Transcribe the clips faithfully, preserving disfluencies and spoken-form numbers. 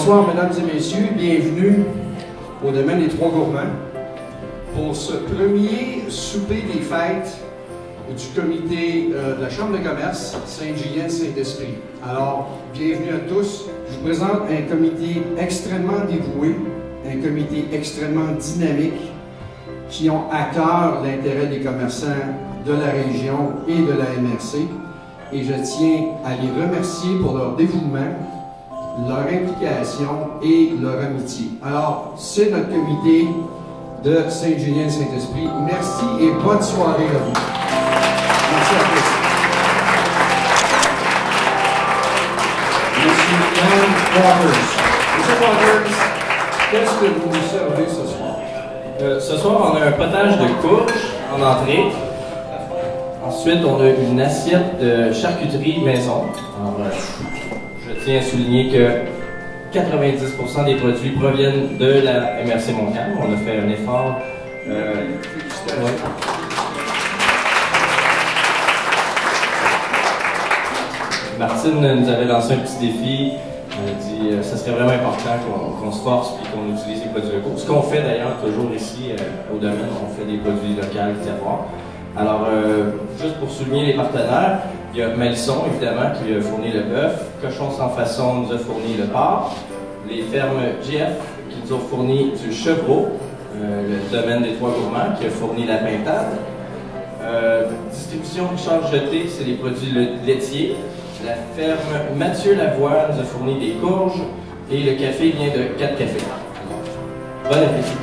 Bonsoir, mesdames et messieurs, bienvenue au domaine des Trois Gourmands pour ce premier souper des fêtes du comité euh, de la Chambre de commerce Sainte-Julienne-Saint-Esprit. Alors, bienvenue à tous. Je vous présente un comité extrêmement dévoué, un comité extrêmement dynamique qui ont à cœur l'intérêt des commerçants de la région et de la M R C. Et je tiens à les remercier pour leur dévouement, leur implication et leur amitié. Alors, c'est notre comité de Sainte-Julienne-Saint-Esprit. Merci et bonne soirée à vous. Merci à tous. Monsieur Ian Waters. Monsieur Waters, qu'est-ce que vous nous servez ce soir? Euh, ce soir, on a un potage de courge en entrée. Ensuite, on a une assiette de charcuterie maison. Alors, euh, je tiens à souligner que quatre-vingt-dix pour cent des produits proviennent de la M R C Montcalm. On a fait un effort. Euh, ouais. Martine nous avait lancé un petit défi. Elle a dit que euh, ce serait vraiment important qu'on qu'on se force et qu'on utilise les produits locaux. Ce qu'on fait d'ailleurs toujours ici euh, au domaine, on fait des produits locaux terroirs. Alors, euh, juste pour souligner les partenaires, il y a Malisson, évidemment, qui a fourni le bœuf. Cochon sans façon nous a fourni le porc. Les fermes G F qui nous ont fourni du chevreau. Euh, le domaine des Trois Gourmands qui a fourni la pintade. Euh, distribution Richard Jeté, c'est les produits laitiers. La ferme Mathieu Lavoie nous a fourni des courges. Et le café vient de quatre cafés. Bon appétit!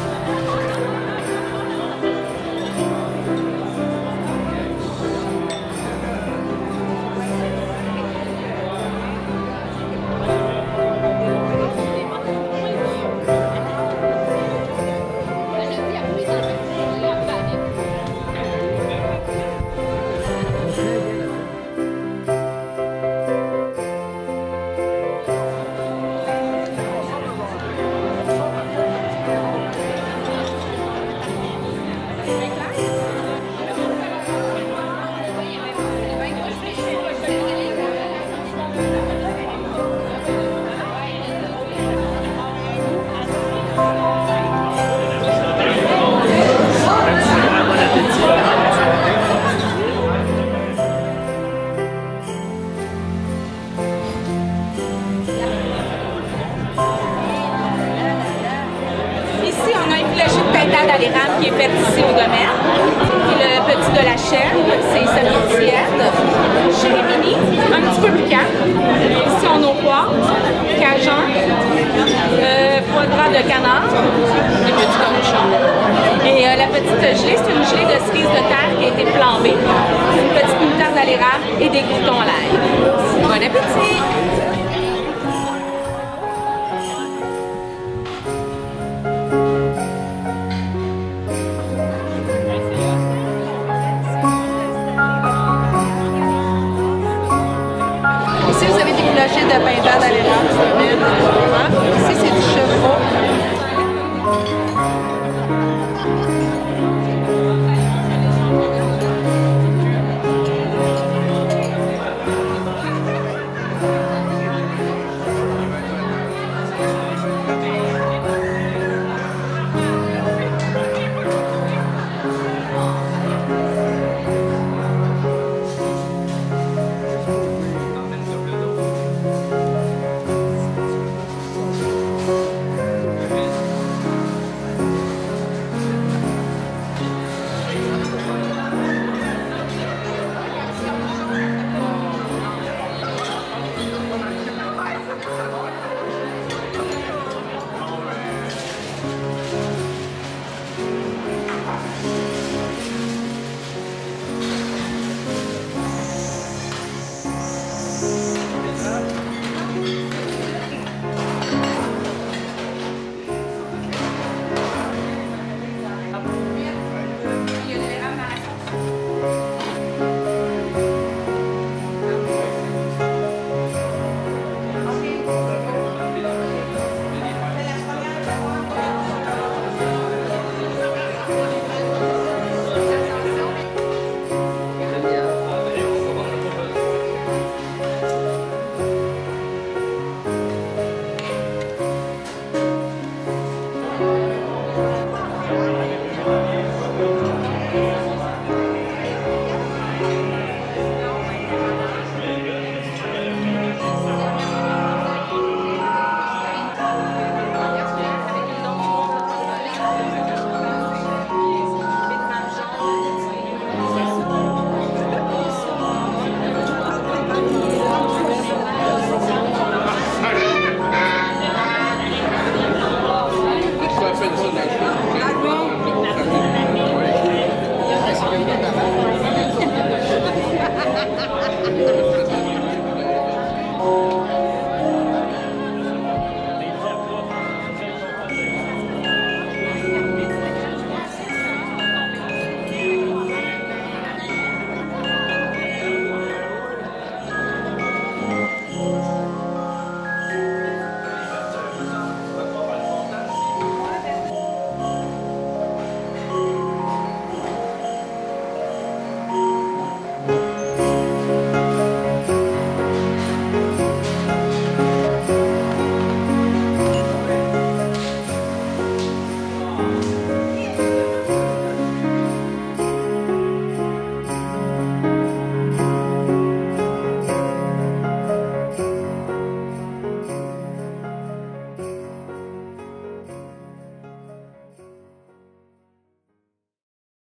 Qui est fait ici au domaine. Puis le petit de la chèvre, c'est semi-tiède. Chérimini, un petit peu piquant. Ici, on a au poire, cajun, euh, foie gras de canard, des petits cornichons. Et euh, la petite gelée, c'est une gelée de cerise de terre qui a été flambée. Une petite moutarde à l'érable et des croutons à l'ail. Bon appétit! De pintade à l'érable, ici c'est du chevreau. personne